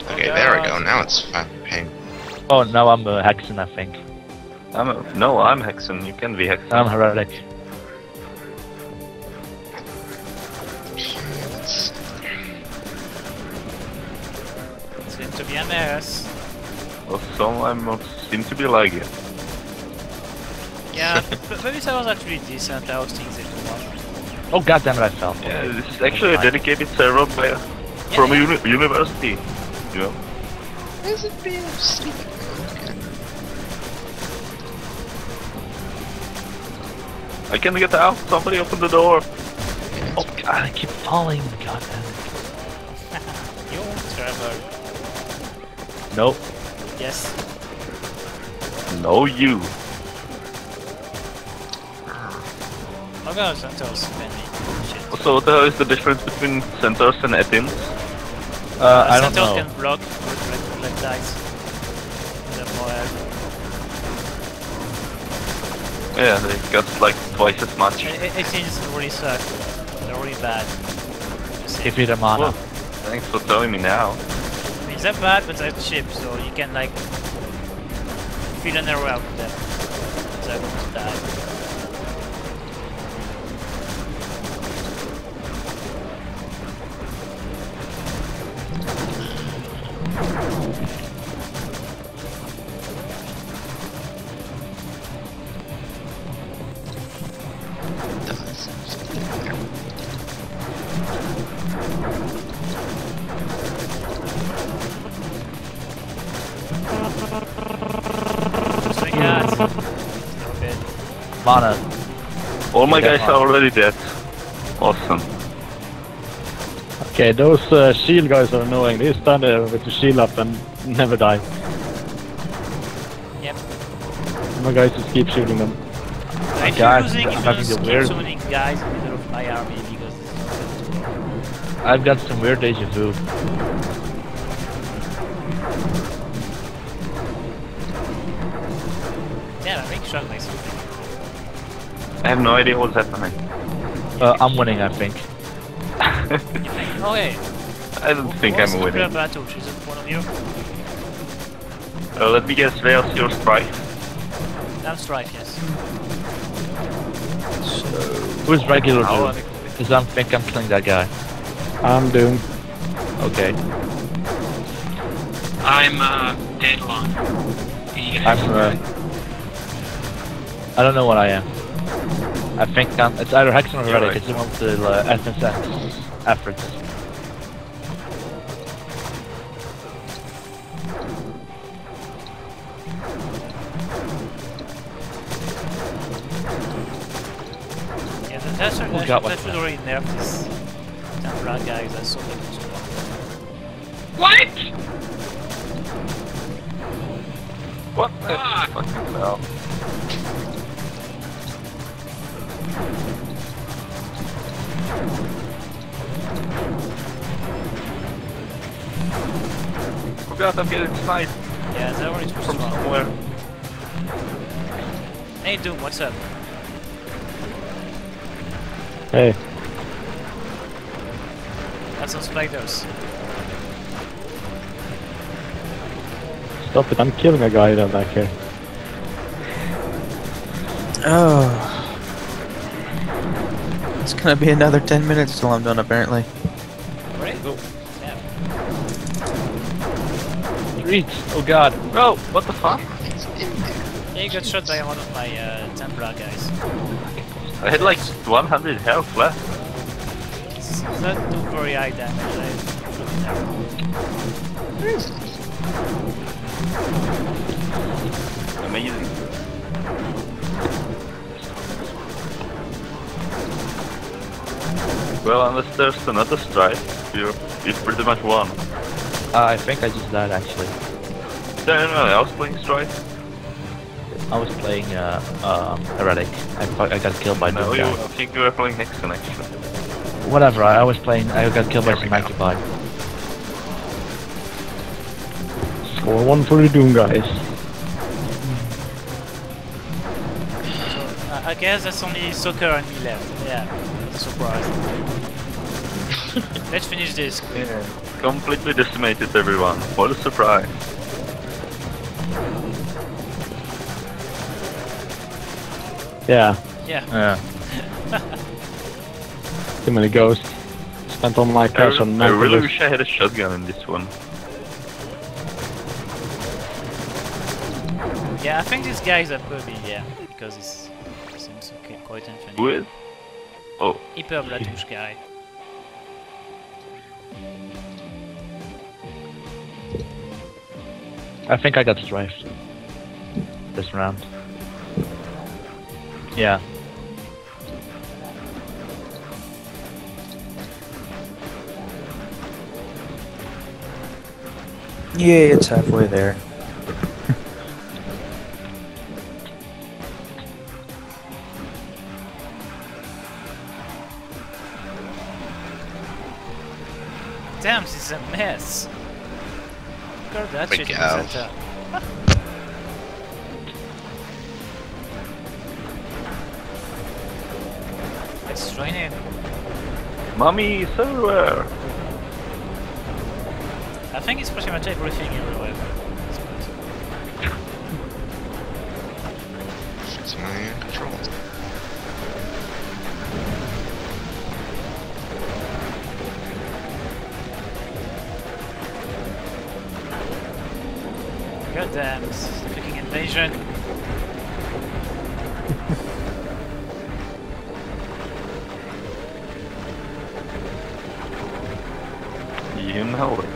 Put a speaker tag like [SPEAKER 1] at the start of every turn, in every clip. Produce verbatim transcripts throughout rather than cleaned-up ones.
[SPEAKER 1] Okay, there we go. Now it's fine. Pain.
[SPEAKER 2] Oh, now I'm a Hexen, I think.
[SPEAKER 3] I'm a, no, I'm Hexen. You can be Hexen.
[SPEAKER 2] I'm Heretic.
[SPEAKER 4] Seem to be a mess.
[SPEAKER 3] Well, some I'm seem to be like it.
[SPEAKER 4] Yeah, but maybe that was actually decent. I was thinking too much.
[SPEAKER 2] Oh god damn it, I fell.
[SPEAKER 3] Yeah, this is actually a dedicated server by, yeah, from a uni university. You know.
[SPEAKER 1] Is it being sleeping? Okay.
[SPEAKER 3] I can get out. Somebody open the door.
[SPEAKER 2] Oh god, I keep falling. God damn it.
[SPEAKER 4] You, Trevor.
[SPEAKER 2] Nope.
[SPEAKER 4] Yes.
[SPEAKER 3] No, you.
[SPEAKER 4] I'm gonna Santos mainly. Shit.
[SPEAKER 3] So what the hell is the difference between centaurs and etins?
[SPEAKER 2] Uh, uh, I don't
[SPEAKER 4] Santos
[SPEAKER 2] know.
[SPEAKER 4] can block with red, red dice. They're more health.
[SPEAKER 3] Yeah, they got like twice as much.
[SPEAKER 4] It, it, it seems really suck. They're really bad.
[SPEAKER 2] Give me the mana.
[SPEAKER 3] Well, thanks for telling me now.
[SPEAKER 4] I mean, they're bad, but they're cheap, so you can like feel an arrow out with them. They're going to die. Swing at. Okay.
[SPEAKER 2] Mana.
[SPEAKER 3] All my
[SPEAKER 2] Yeah,
[SPEAKER 3] guys are already dead. Awesome.
[SPEAKER 5] Okay, those uh, shield guys are annoying. They stand there with the shield up and never die.
[SPEAKER 4] Yep.
[SPEAKER 5] My guys just keep shooting them.
[SPEAKER 4] If
[SPEAKER 2] God,
[SPEAKER 4] you're losing,
[SPEAKER 2] I'm
[SPEAKER 4] you
[SPEAKER 2] having
[SPEAKER 4] just
[SPEAKER 2] the
[SPEAKER 4] keep
[SPEAKER 2] weird-
[SPEAKER 4] summoning guys in the middle of my army because this is not good.
[SPEAKER 2] I've got some weird deja vu.
[SPEAKER 4] Yeah, I'm being shot by something.
[SPEAKER 3] I have no idea what's happening.
[SPEAKER 2] Uh, I'm winning, I think.
[SPEAKER 4] You think? Oh, hey.
[SPEAKER 3] I don't think I'm winning.
[SPEAKER 4] What's the battle? Is it one of you?
[SPEAKER 3] Uh, let me guess, where's your strike?
[SPEAKER 4] I'm strike, yes.
[SPEAKER 2] Who's regular
[SPEAKER 3] How
[SPEAKER 2] dude? Because I think I'm killing that guy.
[SPEAKER 5] I'm doomed.
[SPEAKER 2] Okay.
[SPEAKER 6] I'm uh, dead long.
[SPEAKER 2] I'm uh, I don't know what I am. I think I'm, it's either Hexen or
[SPEAKER 3] You're
[SPEAKER 2] Heretic.
[SPEAKER 3] right.
[SPEAKER 2] It's the one with the uh, S S X efforts.
[SPEAKER 4] Yeah, that, that's that,
[SPEAKER 2] Who
[SPEAKER 4] that,
[SPEAKER 2] got
[SPEAKER 4] that
[SPEAKER 2] what?
[SPEAKER 4] should already nerf this Templar guys. I saw them as well.
[SPEAKER 6] What?
[SPEAKER 3] What the
[SPEAKER 6] Ah.
[SPEAKER 3] fucking hell? Oh god, I'm getting sniped
[SPEAKER 4] Yeah, they're already too
[SPEAKER 3] from
[SPEAKER 4] strong.
[SPEAKER 3] somewhere.
[SPEAKER 4] Hey Doom, what's up?
[SPEAKER 5] Hey,
[SPEAKER 4] Got some spiders.
[SPEAKER 5] stop it. I'm killing a guy down back here.
[SPEAKER 7] Oh. It's gonna be another ten minutes till I'm done, apparently.
[SPEAKER 4] Alright, go. Yeah.
[SPEAKER 2] Streets! Oh god.
[SPEAKER 3] No, what the fuck?
[SPEAKER 1] It's in there.
[SPEAKER 4] Yeah, you got shot by one of my uh, Templar guys.
[SPEAKER 3] I had like one hundred health left.
[SPEAKER 4] It's not too very high damage. I
[SPEAKER 1] Where is it?
[SPEAKER 3] Amazing. Well, unless there's another strike, you're, you've pretty much won.
[SPEAKER 2] Uh, I think I just died actually.
[SPEAKER 3] No, no, no, I was playing strike.
[SPEAKER 2] I was playing uh, uh, Heretic. I, fu- I got killed by
[SPEAKER 3] No,
[SPEAKER 2] Doom
[SPEAKER 3] you,
[SPEAKER 2] guy.
[SPEAKER 3] I think you were playing Hexen actually.
[SPEAKER 2] Whatever, I, I was playing. I got killed by
[SPEAKER 1] There we
[SPEAKER 2] some
[SPEAKER 1] go.
[SPEAKER 2] Octopi.
[SPEAKER 5] Score one for the Doom guys.
[SPEAKER 4] Uh, I guess that's only Soccer and me left. Yeah, surprise. Let's finish this.
[SPEAKER 3] Yeah. completely decimated everyone. What a surprise.
[SPEAKER 5] Yeah,
[SPEAKER 4] Yeah.
[SPEAKER 2] Yeah.
[SPEAKER 5] too many ghosts. Spent all my
[SPEAKER 3] I,
[SPEAKER 5] cash on
[SPEAKER 3] re I really
[SPEAKER 5] Nautilus.
[SPEAKER 3] wish I had a shotgun in this one.
[SPEAKER 4] Yeah, I think these guys are probably, yeah, because it's, it seems okay, quite infinite.
[SPEAKER 3] Who is? Oh,
[SPEAKER 4] Hyper Blatouche guy.
[SPEAKER 2] I think I got strafed this round. Yeah.
[SPEAKER 7] Yay, it's halfway there.
[SPEAKER 4] Damn, this is a mess. Look at that
[SPEAKER 1] Big
[SPEAKER 4] shit in
[SPEAKER 1] cow.
[SPEAKER 4] the center. It's raining.
[SPEAKER 3] mummies everywhere.
[SPEAKER 4] I think it's pretty much everything everywhere.
[SPEAKER 1] It's my control.
[SPEAKER 4] God damn, it's a fucking invasion.
[SPEAKER 3] You know it.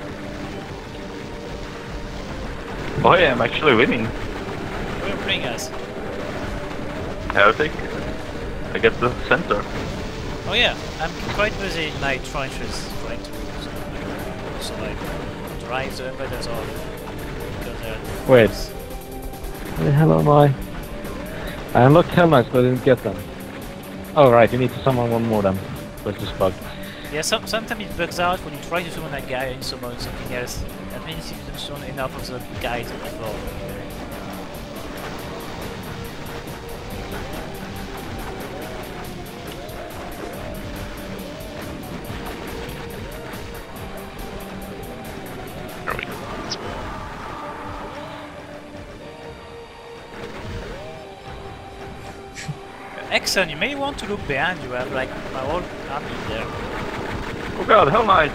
[SPEAKER 3] Oh yeah, I'm actually winning.
[SPEAKER 4] Where bring us?
[SPEAKER 3] Heretic. I get the center.
[SPEAKER 4] Oh yeah, I'm quite busy in my trenches trying to so like drive the invaders off. Because they're
[SPEAKER 5] Wait. Where the hell am I? I unlocked Hell Knights, but I didn't get them. Oh right, you need to summon one more then. Where's this bug?
[SPEAKER 4] Yeah, some, sometimes it bugs out when you try to summon a guy and summon something else. That means you didn't summon enough of the guys on the floor.
[SPEAKER 1] There we go.
[SPEAKER 4] Exxon, you may want to look behind you. I have like my whole army there.
[SPEAKER 3] Oh god, Hell Knights!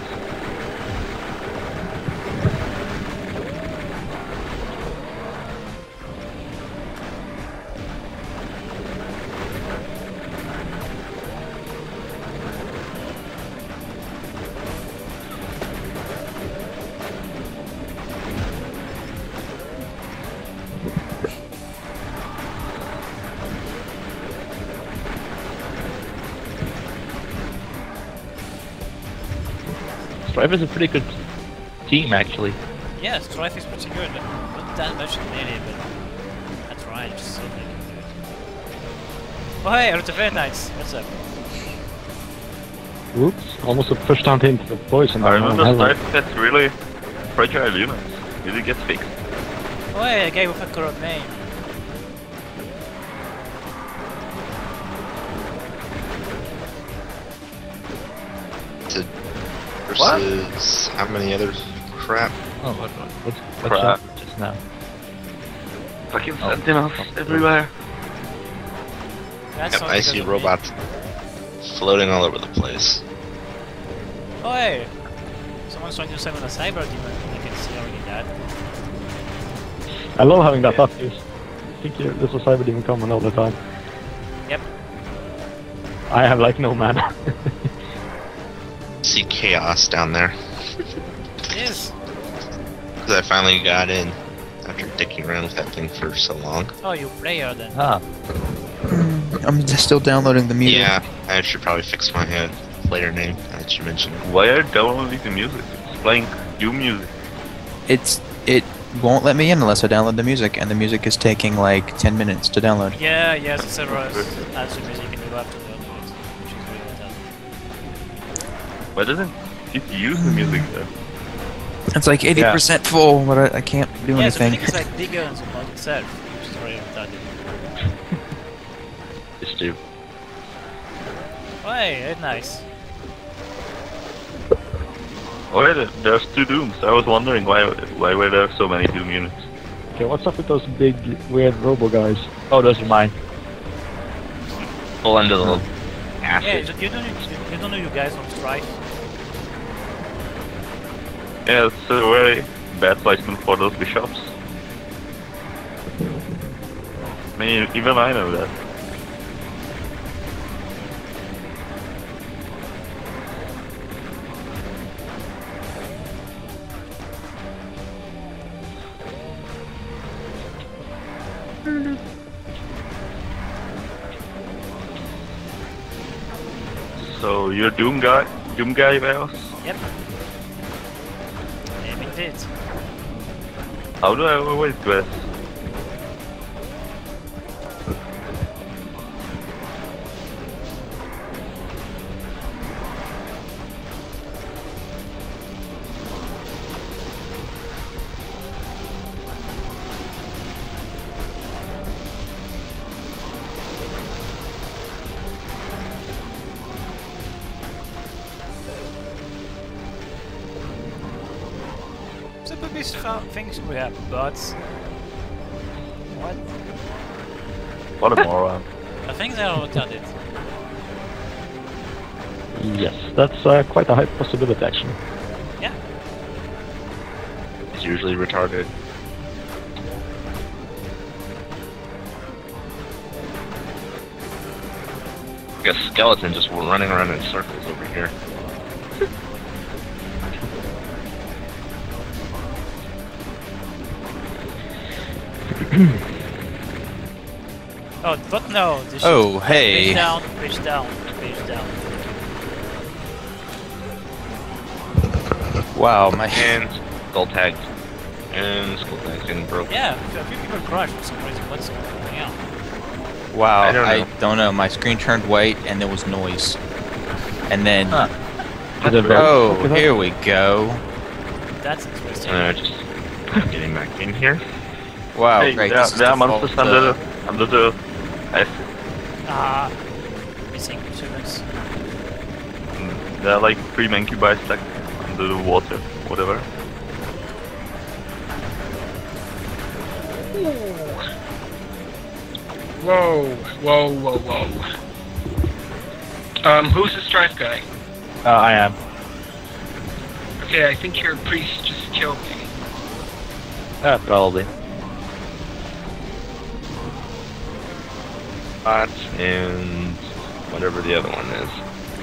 [SPEAKER 2] Strife is a pretty good team, actually.
[SPEAKER 4] Yeah, Strife is pretty good. Not that much in melee, but I try just so they can do it. Oh hey, Artifact Knights, what's up?
[SPEAKER 5] Oops, almost a push down into the poison.
[SPEAKER 3] I
[SPEAKER 5] down on
[SPEAKER 3] remember
[SPEAKER 5] Hell Knight.
[SPEAKER 3] Strife gets really fragile units. Did it get fixed?
[SPEAKER 4] Oh hey, a guy with a corrupt name.
[SPEAKER 1] To versus how many others? Crap.
[SPEAKER 2] Oh, what, what, what, what
[SPEAKER 3] Crap.
[SPEAKER 2] shot just now?
[SPEAKER 3] Fucking
[SPEAKER 2] Oh.
[SPEAKER 3] sentinels
[SPEAKER 2] Oh.
[SPEAKER 3] everywhere.
[SPEAKER 4] That's
[SPEAKER 1] Yep,
[SPEAKER 4] not
[SPEAKER 1] I
[SPEAKER 4] because
[SPEAKER 1] see
[SPEAKER 4] of me.
[SPEAKER 1] robots floating all over the place.
[SPEAKER 4] Oh hey! Someone's trying to summon a cyber demon. I can see already that.
[SPEAKER 5] I love having that
[SPEAKER 3] Yeah.
[SPEAKER 5] up. I think you- there's a cyber demon coming all the time.
[SPEAKER 4] Yep.
[SPEAKER 5] I have like no mana.
[SPEAKER 1] See chaos down there.
[SPEAKER 4] Yes!
[SPEAKER 1] Because I finally got in after dicking around with that thing for so long.
[SPEAKER 4] Oh, you player then.
[SPEAKER 2] Ah,
[SPEAKER 7] I'm just still downloading the music.
[SPEAKER 1] Yeah, I should probably fix my uh, player name that you mentioned.
[SPEAKER 3] Why are you downloading the music? It's playing new music.
[SPEAKER 7] It's it won't let me in unless I download the music, and the music is taking like ten minutes to download.
[SPEAKER 4] Yeah, yes, the server adds the music and you have to download it, which is really tough.
[SPEAKER 3] Why doesn't it use the music there?
[SPEAKER 7] It's like eighty percent full, but I, I can't do
[SPEAKER 4] Yeah, the
[SPEAKER 7] anything.
[SPEAKER 4] music is like bigger than the mod itself, which is really retarded.
[SPEAKER 2] it's too.
[SPEAKER 4] Oh hey, that's nice.
[SPEAKER 3] Oh wait, there's two Dooms. I was wondering why why were there so many Doom units.
[SPEAKER 5] Okay, what's up with those big, weird robo guys? Oh, those are mine.
[SPEAKER 1] Pull into the
[SPEAKER 4] Yeah,
[SPEAKER 1] acid.
[SPEAKER 4] you don't, you don't know you guys on Strife.
[SPEAKER 3] Yeah, it's a very bad placement for those bishops. I mean, even I know that. So you're Doom guy, Doom guy, Veos?
[SPEAKER 4] Yep. Name indeed.
[SPEAKER 3] How do I always dress?
[SPEAKER 4] So the biggest things we have, bots. What?
[SPEAKER 3] What a moron.
[SPEAKER 4] I think they are retarded.
[SPEAKER 5] Yes, that's uh, quite a high possibility actually.
[SPEAKER 4] Yeah.
[SPEAKER 1] It's usually retarded. Like a skeleton just running around in circles over here.
[SPEAKER 4] Oh, but no. This
[SPEAKER 7] Oh,
[SPEAKER 4] shit-
[SPEAKER 7] hey.
[SPEAKER 4] Page down, page down, page down.
[SPEAKER 7] Wow, my
[SPEAKER 1] And skull tagged. And skull tagged getting broken.
[SPEAKER 4] Yeah, a few people crashed for some reason. What's going on?
[SPEAKER 7] wow,
[SPEAKER 1] I don't
[SPEAKER 7] I
[SPEAKER 1] know.
[SPEAKER 7] don't know. My screen turned white and there was noise. And then
[SPEAKER 5] Huh. Is it very-
[SPEAKER 7] oh,
[SPEAKER 5] is that-
[SPEAKER 7] here we go.
[SPEAKER 4] That's interesting.
[SPEAKER 1] Uh, just getting back in here.
[SPEAKER 7] Wow,
[SPEAKER 3] Hey,
[SPEAKER 7] great.
[SPEAKER 3] there,
[SPEAKER 7] This is
[SPEAKER 3] there are
[SPEAKER 7] the
[SPEAKER 3] monsters
[SPEAKER 7] fault,
[SPEAKER 3] under
[SPEAKER 7] uh,
[SPEAKER 3] the under the acid.
[SPEAKER 4] Ah, missing instruments.
[SPEAKER 3] There are like three Mancubi stuck under the water, whatever.
[SPEAKER 6] Whoa, whoa, whoa, whoa. Um, who's the Strife guy?
[SPEAKER 5] Uh, I am.
[SPEAKER 6] Okay, I think your priest just killed me.
[SPEAKER 5] Uh, probably.
[SPEAKER 1] Bot and whatever the other one is.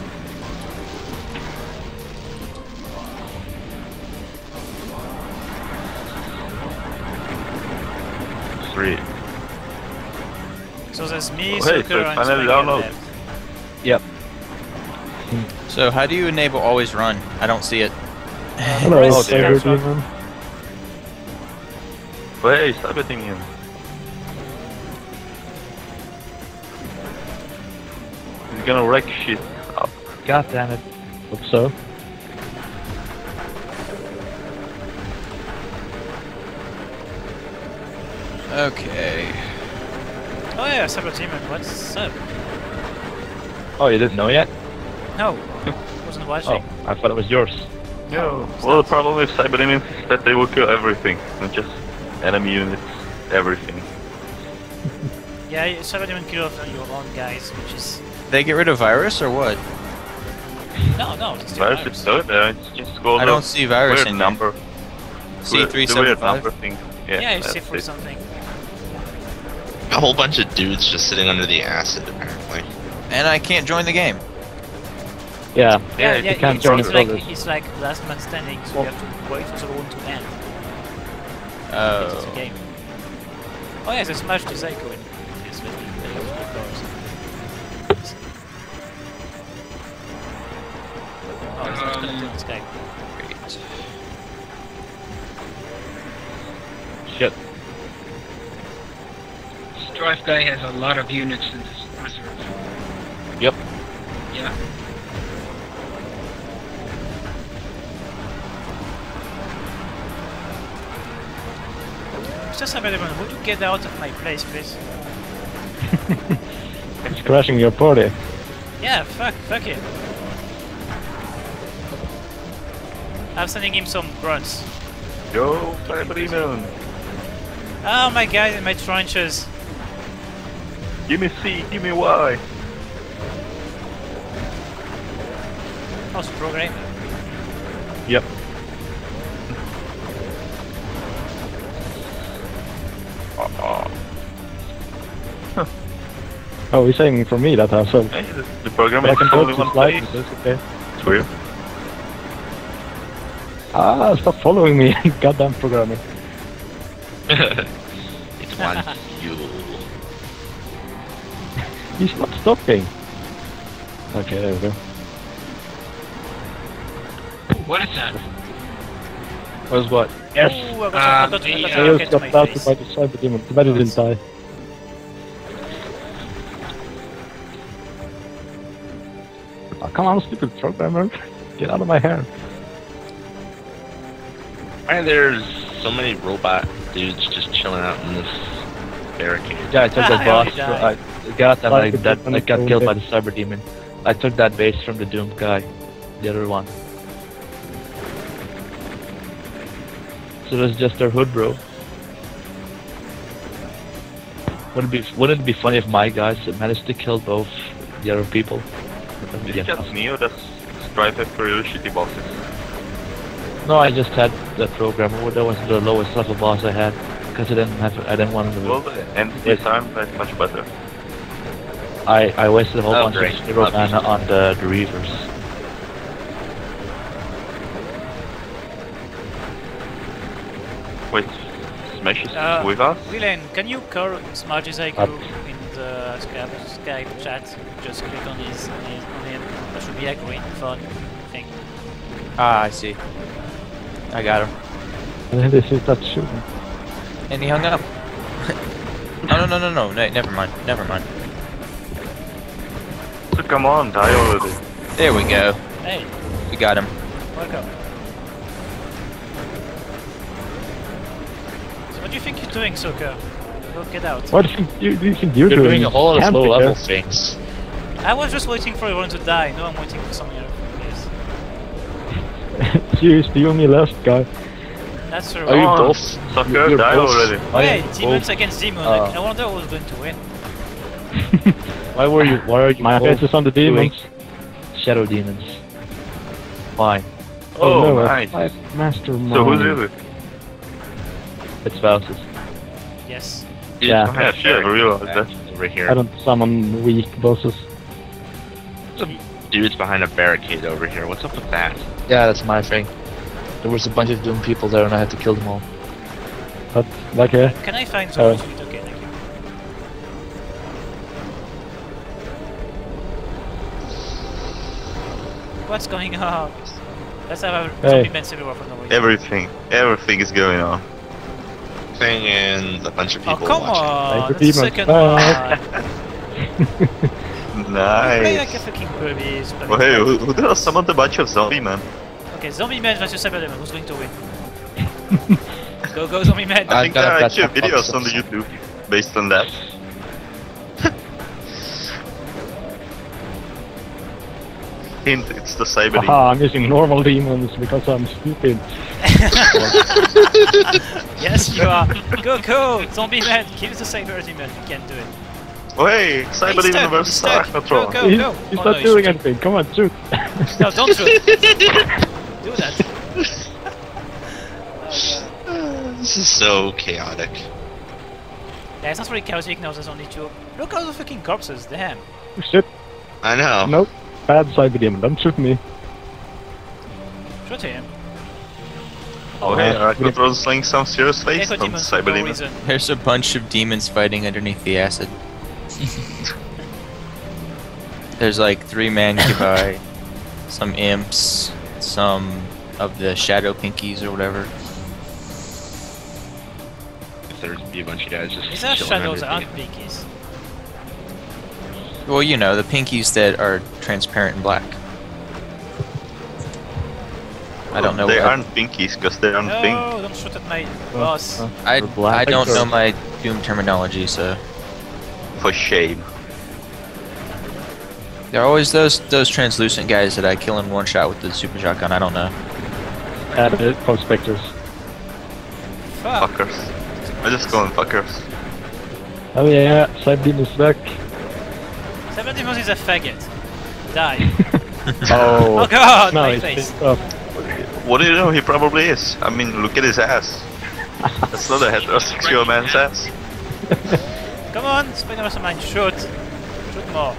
[SPEAKER 1] Three.
[SPEAKER 4] So there's me,
[SPEAKER 3] Oh, hey,
[SPEAKER 4] Zucker,
[SPEAKER 3] so
[SPEAKER 4] and
[SPEAKER 3] finally
[SPEAKER 4] Spiker
[SPEAKER 3] download.
[SPEAKER 4] left.
[SPEAKER 5] Yep.
[SPEAKER 7] So how do you enable always run? I don't see it.
[SPEAKER 5] Hello,
[SPEAKER 4] Press
[SPEAKER 5] Saber
[SPEAKER 4] F one.
[SPEAKER 5] Demon.
[SPEAKER 3] But hey, stop hitting him. He's gonna wreck shit up.
[SPEAKER 5] God damn it. Hope so.
[SPEAKER 7] Okay.
[SPEAKER 4] Oh yeah, Cyber Demon, what's up?
[SPEAKER 5] Oh, you didn't know yet?
[SPEAKER 4] No, wasn't watching.
[SPEAKER 5] Oh, I thought it was yours.
[SPEAKER 3] No. Well, the problem with Cyber Demons is that they will kill everything, not just enemy units, everything.
[SPEAKER 4] Yeah, you- Cyber Demon kill off your own guys, which is...
[SPEAKER 7] They get rid of virus or what?
[SPEAKER 4] No, no, it's still
[SPEAKER 3] Virus
[SPEAKER 4] virus.
[SPEAKER 3] is still there, it's just go
[SPEAKER 7] I don't see virus
[SPEAKER 3] weird
[SPEAKER 7] in
[SPEAKER 3] number.
[SPEAKER 7] C three
[SPEAKER 3] The
[SPEAKER 7] seven
[SPEAKER 3] weird
[SPEAKER 7] five.
[SPEAKER 3] number thing. Yeah,
[SPEAKER 4] Yeah, you
[SPEAKER 3] that's
[SPEAKER 4] see for
[SPEAKER 3] it.
[SPEAKER 4] something.
[SPEAKER 1] A whole bunch of dudes just sitting under the acid, apparently.
[SPEAKER 7] And I can't join the game.
[SPEAKER 5] Yeah.
[SPEAKER 3] Yeah,
[SPEAKER 4] yeah,
[SPEAKER 5] you can't
[SPEAKER 4] it's,
[SPEAKER 5] join
[SPEAKER 4] it's
[SPEAKER 5] the
[SPEAKER 4] like
[SPEAKER 5] others.
[SPEAKER 4] it's like last man standing, so you have to wait for the round to end. It's
[SPEAKER 7] Oh.
[SPEAKER 4] a game. Oh yeah, they smashed the Zyko in this little video of course. Oh, it's not gonna kill this guy.
[SPEAKER 7] Great.
[SPEAKER 5] Shit.
[SPEAKER 6] Strife guy has a lot of units in this reserve.
[SPEAKER 5] Yep.
[SPEAKER 6] Yeah.
[SPEAKER 4] Just a minute, would you get out of my place, please?
[SPEAKER 5] It's crashing your party.
[SPEAKER 4] Yeah, fuck, fuck it. I'm sending him some grunts.
[SPEAKER 3] Yo, Cyberdemon!
[SPEAKER 4] Oh my god, in my trenches.
[SPEAKER 3] Give me C, give me Y!
[SPEAKER 4] How's the program?
[SPEAKER 5] Yep.
[SPEAKER 3] Uh,
[SPEAKER 5] Oh, he's aiming for me, that asshole.
[SPEAKER 3] hey, the, the program
[SPEAKER 5] But I
[SPEAKER 3] is
[SPEAKER 5] can
[SPEAKER 3] only
[SPEAKER 5] dodge
[SPEAKER 3] one
[SPEAKER 5] his light,
[SPEAKER 3] place.
[SPEAKER 5] it's okay.
[SPEAKER 3] It's weird.
[SPEAKER 5] Ah, stop following me, goddamn programmer.
[SPEAKER 1] It's one fuel.
[SPEAKER 5] He's not stopping. Okay, there we go.
[SPEAKER 6] What is that?
[SPEAKER 5] Was what? Yes!
[SPEAKER 4] Ooh, I got,
[SPEAKER 6] Uh,
[SPEAKER 4] I got, I
[SPEAKER 6] the,
[SPEAKER 4] got
[SPEAKER 6] uh,
[SPEAKER 4] a
[SPEAKER 5] Tails
[SPEAKER 4] rocket to
[SPEAKER 5] got
[SPEAKER 4] my
[SPEAKER 5] blasted
[SPEAKER 4] face.
[SPEAKER 5] by the cyber demon. Too bad he didn't die. Oh, come on, stupid programmer. Get out of my hair.
[SPEAKER 1] Why there's so many robot dudes just chilling out in this barricade?
[SPEAKER 2] Yeah, I took the
[SPEAKER 4] I
[SPEAKER 2] boss.
[SPEAKER 4] already died.
[SPEAKER 2] I got that. I,
[SPEAKER 5] Cyber
[SPEAKER 2] that,
[SPEAKER 5] demon
[SPEAKER 2] I got
[SPEAKER 5] is
[SPEAKER 2] killed by
[SPEAKER 5] over
[SPEAKER 2] the cyber demon. I took that base from the doomed guy, the other one. So that's just their hood, bro. Wouldn't it be Wouldn't it be funny if my guys managed to kill both the other people?
[SPEAKER 3] This
[SPEAKER 2] Yeah.
[SPEAKER 3] gets Neo, that's Strife have really shitty bosses.
[SPEAKER 2] No, I just had that program. That was the lowest level boss I had because I didn't have. I didn't want to.
[SPEAKER 3] Well, the entities aren't that much better.
[SPEAKER 2] I I wasted a whole
[SPEAKER 1] Oh,
[SPEAKER 2] bunch
[SPEAKER 1] great.
[SPEAKER 2] of zero
[SPEAKER 1] Love
[SPEAKER 2] mana
[SPEAKER 1] these.
[SPEAKER 2] on the, the Reavers.
[SPEAKER 3] Wait, Smash is
[SPEAKER 4] Uh,
[SPEAKER 3] with us?
[SPEAKER 4] Willen, can you call Smarty
[SPEAKER 5] Up.
[SPEAKER 4] in the Skype, Skype chat? Just click on his, on his on him. That should be a green fun thing.
[SPEAKER 7] Ah, I see. I got him.
[SPEAKER 5] And then this is that shooting.
[SPEAKER 7] And he hung up. no, no, no, no, no, no, never mind, never mind.
[SPEAKER 3] So come on, die already.
[SPEAKER 7] There we go.
[SPEAKER 4] Hey,
[SPEAKER 7] We got him.
[SPEAKER 4] welcome. So what do you think you're doing, Soka? Go get out.
[SPEAKER 5] What do you think, you, do you think you're,
[SPEAKER 2] You're doing a whole lot of
[SPEAKER 5] Can't
[SPEAKER 2] low
[SPEAKER 5] be
[SPEAKER 2] level
[SPEAKER 5] there.
[SPEAKER 2] things.
[SPEAKER 4] I was just waiting for everyone to die. No, I'm waiting for someone else.
[SPEAKER 5] Jeez, the only last guy.
[SPEAKER 4] That's true.
[SPEAKER 2] Are you
[SPEAKER 3] Come on,
[SPEAKER 2] both?
[SPEAKER 3] Sucker,
[SPEAKER 2] You're
[SPEAKER 3] die
[SPEAKER 2] both-
[SPEAKER 3] already.
[SPEAKER 2] Why
[SPEAKER 4] Hey,
[SPEAKER 2] are you
[SPEAKER 4] demons
[SPEAKER 2] both-
[SPEAKER 4] against demons.
[SPEAKER 2] uh,
[SPEAKER 4] I wonder who's going to win.
[SPEAKER 2] Why were you? Why are you?
[SPEAKER 5] My
[SPEAKER 2] both
[SPEAKER 5] face is on the
[SPEAKER 2] doing
[SPEAKER 5] demons.
[SPEAKER 2] Shadow demons. Why?
[SPEAKER 3] Oh,
[SPEAKER 5] no,
[SPEAKER 3] nice.
[SPEAKER 5] I mastermind.
[SPEAKER 3] So who's is it?
[SPEAKER 2] It's Spouses.
[SPEAKER 4] Yes.
[SPEAKER 1] Dude,
[SPEAKER 5] Yeah.
[SPEAKER 1] behind
[SPEAKER 3] Yeah,
[SPEAKER 1] the
[SPEAKER 3] sure, I
[SPEAKER 1] barricade
[SPEAKER 3] realized
[SPEAKER 1] back
[SPEAKER 3] that.
[SPEAKER 1] Over here.
[SPEAKER 5] I don't summon weak bosses.
[SPEAKER 1] Dude's behind a barricade over here. What's up with that?
[SPEAKER 2] Yeah, that's my thing. There was a bunch of doomed people there, and I had to kill them all.
[SPEAKER 5] But, like, uh,
[SPEAKER 4] Can I find
[SPEAKER 5] Oh.
[SPEAKER 4] some sweet? Okay, thank you. What's going on? Let's have a
[SPEAKER 5] Hey.
[SPEAKER 4] zombie men everywhere for no reason.
[SPEAKER 3] Everything, everything is going on.
[SPEAKER 1] Thing and a bunch of
[SPEAKER 4] Oh,
[SPEAKER 1] people
[SPEAKER 4] come
[SPEAKER 1] watching.
[SPEAKER 4] on!
[SPEAKER 5] Like
[SPEAKER 4] That's the
[SPEAKER 5] the
[SPEAKER 4] second
[SPEAKER 5] demons.
[SPEAKER 4] one. Play like a
[SPEAKER 3] Nice.
[SPEAKER 4] fucking baby. spelling
[SPEAKER 3] Well, hey,
[SPEAKER 4] bug.
[SPEAKER 3] who, who does summoned a bunch of zombie man?
[SPEAKER 4] Okay, zombie men versus Cyberdemon. Who's going to win? Go, go, zombie men!
[SPEAKER 3] I
[SPEAKER 2] I
[SPEAKER 3] think
[SPEAKER 2] got
[SPEAKER 3] there are
[SPEAKER 2] that
[SPEAKER 3] actually
[SPEAKER 2] top
[SPEAKER 3] videos
[SPEAKER 2] box
[SPEAKER 3] on the
[SPEAKER 2] of-
[SPEAKER 3] YouTube based on that. Hint, it's the cyber demon.
[SPEAKER 5] haha, I'm using normal demons because I'm stupid.
[SPEAKER 4] Yes, you are. Go, go, zombie man. Kill the cyber demon. You can do it.
[SPEAKER 3] Oh hey, cyber
[SPEAKER 4] He's
[SPEAKER 3] demon
[SPEAKER 4] stuck,
[SPEAKER 3] versus
[SPEAKER 4] he's stuck.
[SPEAKER 3] Arachnotron.
[SPEAKER 4] Go,
[SPEAKER 5] he's
[SPEAKER 4] go.
[SPEAKER 5] he's
[SPEAKER 4] Oh,
[SPEAKER 5] not
[SPEAKER 4] no,
[SPEAKER 5] doing
[SPEAKER 4] he's
[SPEAKER 5] anything. Come on, shoot.
[SPEAKER 4] No, don't shoot. Do that.
[SPEAKER 1] This is so chaotic.
[SPEAKER 4] Yeah, it's not really chaotic now. There's only two. Look at all the fucking corpses. Damn.
[SPEAKER 5] Shit.
[SPEAKER 1] I know.
[SPEAKER 5] Nope. Bad cyber demon. Don't shoot me.
[SPEAKER 4] Shoot him.
[SPEAKER 3] Oh hey, Arachnotron's slaying some serious face
[SPEAKER 4] Echo
[SPEAKER 3] on
[SPEAKER 4] demons for
[SPEAKER 3] cyber
[SPEAKER 4] no
[SPEAKER 3] demon.
[SPEAKER 4] reason.
[SPEAKER 7] There's a bunch of demons fighting underneath the acid. There's like three Mancubi, some imps, some of the shadow pinkies or whatever.
[SPEAKER 1] If there'd be a bunch of guys just
[SPEAKER 4] These are
[SPEAKER 1] chilling
[SPEAKER 4] shadows,
[SPEAKER 1] under
[SPEAKER 4] aren't
[SPEAKER 1] the-
[SPEAKER 4] pinkies.
[SPEAKER 7] Well, you know, the pinkies that are transparent and black. I don't know
[SPEAKER 3] They
[SPEAKER 7] what-
[SPEAKER 3] aren't pinkies because they aren't
[SPEAKER 4] No,
[SPEAKER 3] pink.
[SPEAKER 4] don't shoot at my boss.
[SPEAKER 5] Uh,
[SPEAKER 7] I,
[SPEAKER 5] They're black.
[SPEAKER 7] I don't
[SPEAKER 5] Or-
[SPEAKER 7] know my Doom terminology, so...
[SPEAKER 3] For shame.
[SPEAKER 7] There are always those those translucent guys that I kill in one shot with the super shotgun, I don't know.
[SPEAKER 5] Uh, the prospectors.
[SPEAKER 4] Fuck.
[SPEAKER 3] Fuckers. I just call them fuckers.
[SPEAKER 5] Oh yeah, Cybeam is back.
[SPEAKER 4] Seventy is a faggot. Die.
[SPEAKER 5] Oh,
[SPEAKER 4] Oh god,
[SPEAKER 5] no,
[SPEAKER 4] my
[SPEAKER 5] he's
[SPEAKER 4] face.
[SPEAKER 5] pissed off.
[SPEAKER 3] What do you know? He probably is. I mean, look at his ass. That's not a heterosexual man's ass.
[SPEAKER 4] Come on, Spider Man, shoot. Shoot more.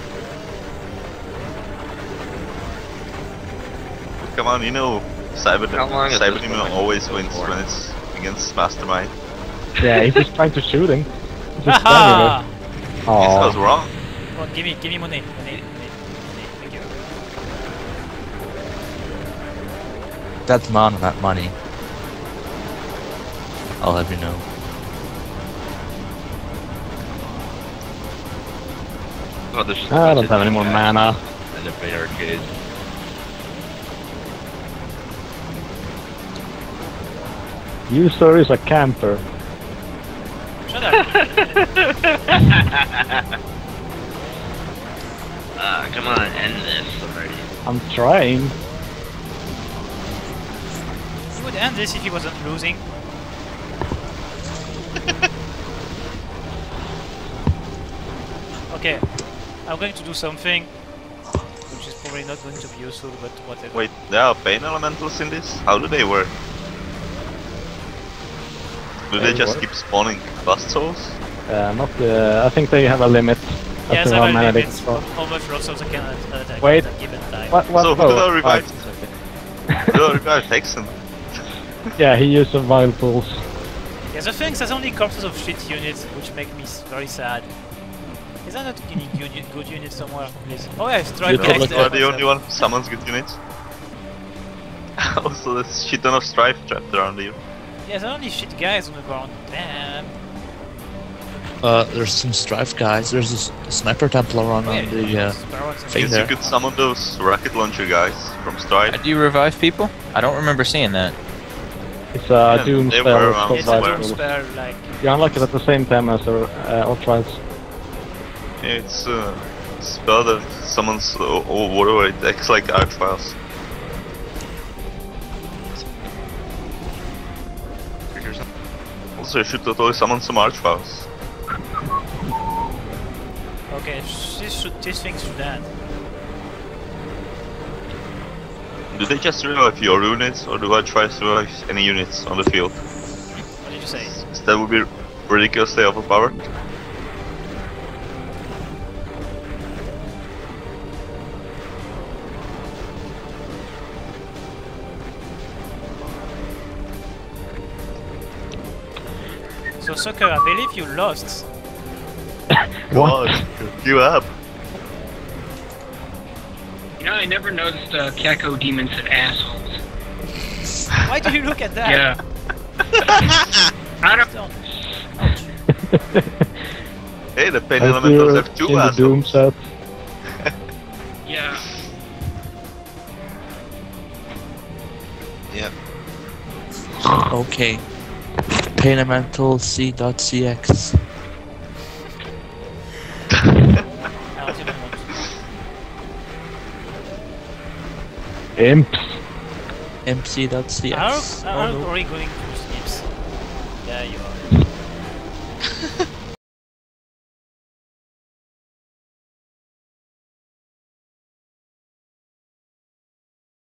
[SPEAKER 3] Come on, you know, Cyber
[SPEAKER 1] How long is this
[SPEAKER 3] Cyberdemon
[SPEAKER 1] one
[SPEAKER 3] always
[SPEAKER 1] going
[SPEAKER 3] wins
[SPEAKER 1] for?
[SPEAKER 3] when it's against Mastermind.
[SPEAKER 5] Yeah, he's just trying to shoot him. He's just
[SPEAKER 4] Haha!
[SPEAKER 5] standing
[SPEAKER 3] This was
[SPEAKER 5] there.
[SPEAKER 3] wrong.
[SPEAKER 4] Come on, give me, give me money. Money, money, money. Thank you.
[SPEAKER 2] That's not that money. I'll have you know.
[SPEAKER 1] Oh, there's just
[SPEAKER 5] Oh, I don't have any more mana.
[SPEAKER 1] And the big arcade.
[SPEAKER 5] User is a camper.
[SPEAKER 4] Shut up.
[SPEAKER 1] Ah, come on, end this already.
[SPEAKER 5] I'm trying.
[SPEAKER 4] He would end this if he wasn't losing. Okay, I'm going to do something which is probably not going to be useful, but whatever.
[SPEAKER 3] Wait, there are pain elementals in this? How do they work? Do they
[SPEAKER 5] They
[SPEAKER 3] just
[SPEAKER 5] work?
[SPEAKER 3] keep spawning bust souls?
[SPEAKER 5] Uh, not the. I think they have a limit. as
[SPEAKER 4] Yes,
[SPEAKER 5] to
[SPEAKER 4] I
[SPEAKER 5] how
[SPEAKER 4] will
[SPEAKER 5] many they
[SPEAKER 4] limit
[SPEAKER 5] can spawn.
[SPEAKER 4] how much lots of the can attack
[SPEAKER 5] Wait.
[SPEAKER 4] at a given time.
[SPEAKER 5] What? What?
[SPEAKER 3] So who
[SPEAKER 5] oh,
[SPEAKER 3] do I revive?
[SPEAKER 5] oh, okay.
[SPEAKER 3] Who do I revive? Hexen.
[SPEAKER 5] Yeah, he used some wild pools.
[SPEAKER 4] Yeah, the thing is, there's only corpses of shit units, which make me s- very sad. Is there not any uni good unit somewhere, please? Oh yeah, Stripe
[SPEAKER 5] You
[SPEAKER 3] You
[SPEAKER 5] could
[SPEAKER 4] next
[SPEAKER 5] look
[SPEAKER 3] are
[SPEAKER 5] at-
[SPEAKER 3] the only one who summons good units. Also, there's shit ton of strife trapped around you.
[SPEAKER 4] Yeah, there are only shit guys on the ground. Damn.
[SPEAKER 2] Uh, there's some Strife guys. There's a s- sniper Templar on,
[SPEAKER 4] Oh, yeah,
[SPEAKER 2] on the uh,
[SPEAKER 4] Sparrows and
[SPEAKER 2] thing
[SPEAKER 3] Guess
[SPEAKER 2] there.
[SPEAKER 3] you could summon those rocket launcher guys from
[SPEAKER 7] Uh,
[SPEAKER 3] Strife.
[SPEAKER 7] Do you revive people? I don't remember seeing that.
[SPEAKER 5] It's a
[SPEAKER 3] Yeah,
[SPEAKER 5] doom
[SPEAKER 3] they
[SPEAKER 5] spell.
[SPEAKER 3] were
[SPEAKER 5] It's
[SPEAKER 3] around
[SPEAKER 5] called
[SPEAKER 4] It's a
[SPEAKER 3] somewhere.
[SPEAKER 4] doom
[SPEAKER 5] wild pools.
[SPEAKER 4] spell, like...
[SPEAKER 5] You unlock it at the same time as the uh, Ultras.
[SPEAKER 3] Yeah, it's a spell that summons uh, or whatever it acts like archfiles. Also, you should totally summon some archfiles.
[SPEAKER 4] Okay, sh- this, should, this thing should end.
[SPEAKER 3] Do they just revive your units, or do I try to revive any units on the field?
[SPEAKER 4] What did you say?
[SPEAKER 3] That would be ridiculously overpowered.
[SPEAKER 4] So, Soccer, I believe you lost.
[SPEAKER 3] God, give up.
[SPEAKER 6] You know, I never noticed uh, Kako demons had assholes.
[SPEAKER 4] Why do you look at that?
[SPEAKER 6] Yeah. I don't.
[SPEAKER 4] Don't.
[SPEAKER 3] Hey, the pain
[SPEAKER 5] As
[SPEAKER 3] elementals
[SPEAKER 5] you're
[SPEAKER 3] have two
[SPEAKER 5] in the doom
[SPEAKER 3] assholes.
[SPEAKER 5] set.
[SPEAKER 6] Yeah.
[SPEAKER 1] Yep.
[SPEAKER 2] Okay. Paynemental C.cx.
[SPEAKER 4] I don't even want to.
[SPEAKER 5] Imps.
[SPEAKER 2] mc.cx.
[SPEAKER 4] How, how
[SPEAKER 2] Oh, no.
[SPEAKER 4] are we going to sleep? There you are.